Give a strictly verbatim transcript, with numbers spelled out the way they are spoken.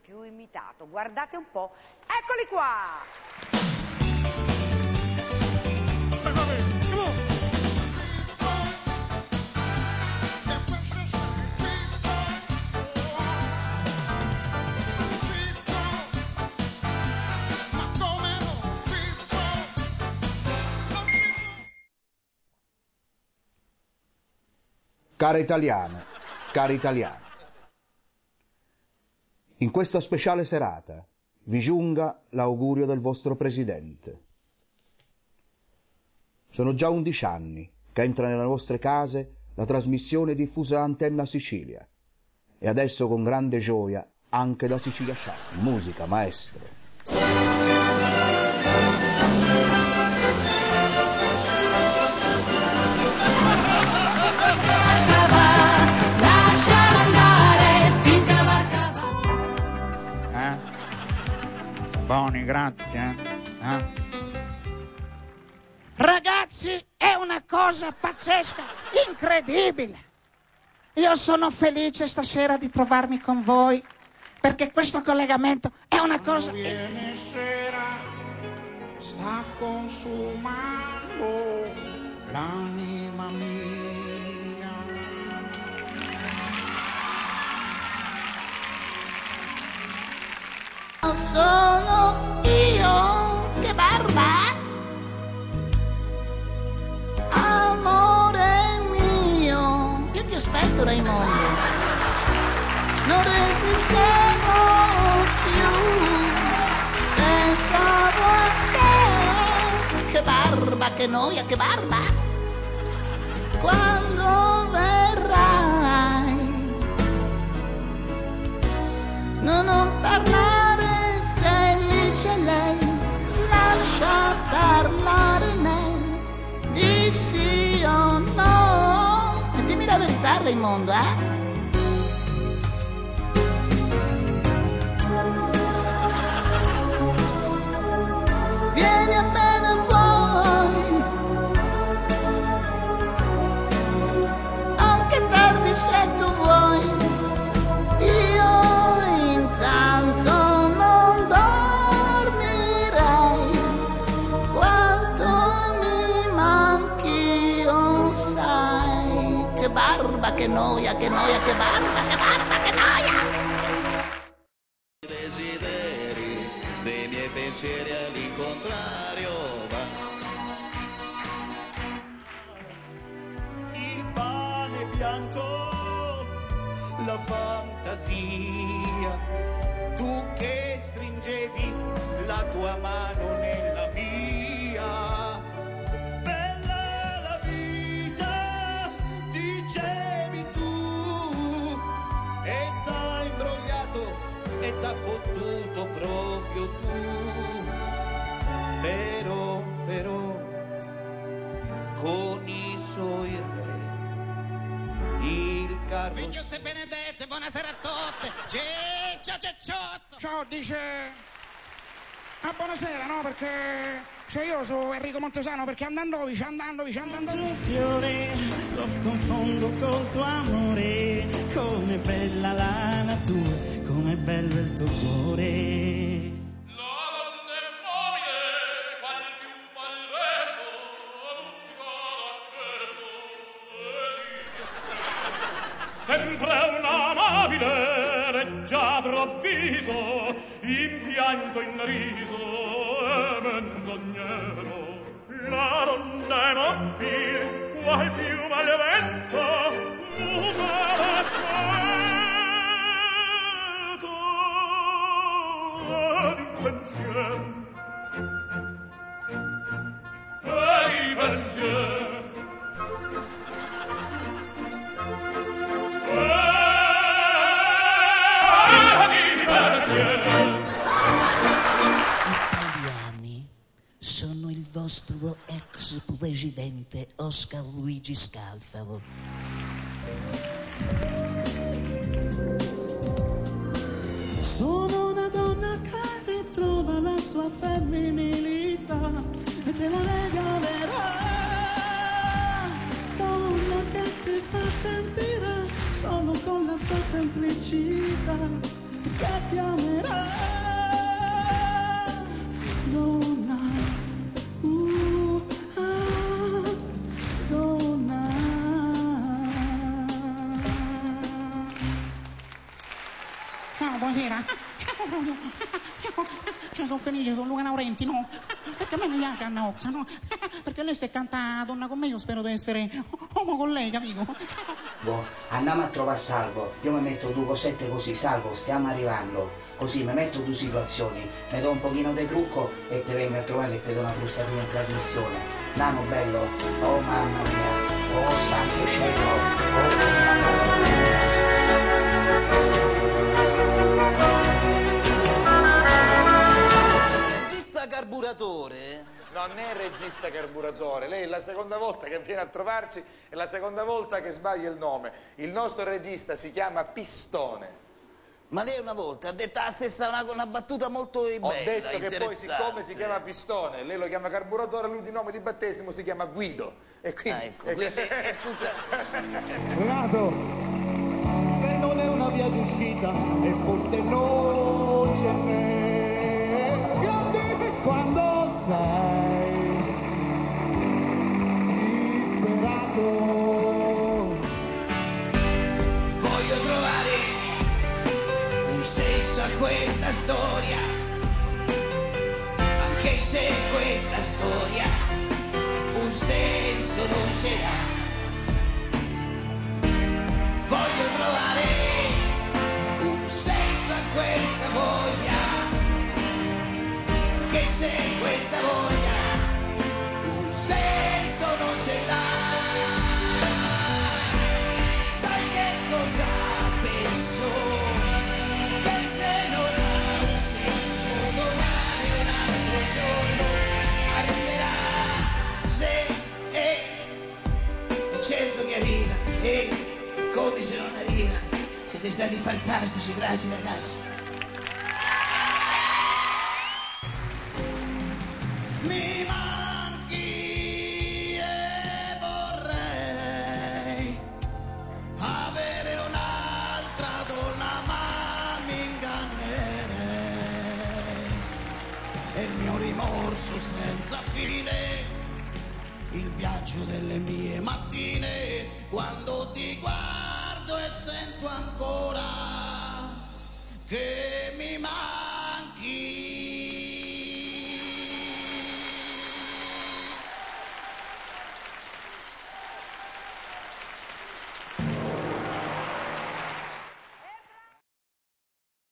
più imitato. Guardate un po', eccoli qua! Care italiane, cari italiani, in questa speciale serata vi giunga l'augurio del vostro presidente. Sono già undici anni che entra nelle vostre case la trasmissione diffusa Antenna Sicilia e adesso con grande gioia anche da Sicilia Channel. Musica, maestro. Buoni, grazie. Eh? Ragazzi, è una cosa pazzesca, incredibile. Io sono felice stasera di trovarmi con voi, perché questo collegamento è una cosa... Ieri sera sta consumando l'anima mia. Sono io, che barba, amore mio, io ti aspetto Raimondo, non resistevo più, pensavo a te, che barba, che noia, che barba, quando verrai, no, non parlare. Lei lascia parlare me, di sì o no, e dimmi la verità Raimondo, eh? Vieni appena vuoi, anche tardi se tu vuoi, io intanto che noia, che noia, che barba, che barba, che noia! I desideri dei miei pensieri all'incontrario va. Il pane bianco, la fantasia, tu che stringevi la tua mano nella mia. E t'ha fottuto proprio tu, però, però, con i suoi re, il carro... Figliuzze benedette, buonasera a tutte, ciccia, cicciozzo! Ciao, dice... Ah, buonasera, no, perché... Cioè io sono Enrico Montesano, perché Andandovici, Andandovici, Andandovici... Un fiore, lo confondo col tuo amore, come bella la natura. Com'è bello il tuo cuore. La donna è mobile, qual più al vento, busca l'aceto. Sempre un amabile, leggiadro viso, impianto in riso e menzognero. La donna è mobile, qual più al vento, busca l'aceto. Pensier e di pensier e di pensier. Italiani, sono il vostro ex presidente Oscar Luigi Scalfaro. Sono una donna che ritrova la sua femminilità e te la regalerà. Donna che ti fa sentire solo con la sua semplicità. che ti amerà, donna, uh, ah, donna. Ciao, buonasera. Cioè, sono felice, sono Luca Laurenti, no? Perché a me mi piace Anna Oxa, no? Perché lei se canta donna con me io spero di essere uomo con lei, capito? Boh, andiamo a trovare Salvo, io mi metto due cosette così, Salvo, stiamo arrivando, così mi metto due situazioni, mi do un pochino di trucco e ti vengo a trovare e ti do una frustatina in trasmissione. Nano bello, oh mamma mia, oh santo cielo, oh Regista carburatore? Non è regista carburatore, lei è la seconda volta che viene a trovarci e la seconda volta che sbaglia il nome. Il nostro regista si chiama Pistone. Ma lei una volta ha detto la stessa, una, una battuta molto bella, Ho detto che poi interessante. siccome si chiama Pistone, lei lo chiama carburatore, lui di nome di battesimo si chiama Guido. E quindi... Ah, ecco, quindi è tutta... Renato, che non è una via d'uscita e forse non ce n'è. Grande quando sei disperato. Voglio trovare un senso a questa storia, anche se questa storia un senso non ce l'ha. Voglio trovare un senso a questa voglia, che se questa voglia un senso non ce l'ha. Sai che cosa penso? Che se non ha un senso domani un altro giorno arriverà. Se e certo che arriva, e come se non arriva. Siete stati fantastici, grazie ragazzi. Mi manchi e vorrei avere un'altra donna, ma mi ingannerei. E il mio rimorso senza fine, il viaggio delle mie mattine, quando ti guardo e sento ancora che mi manchi.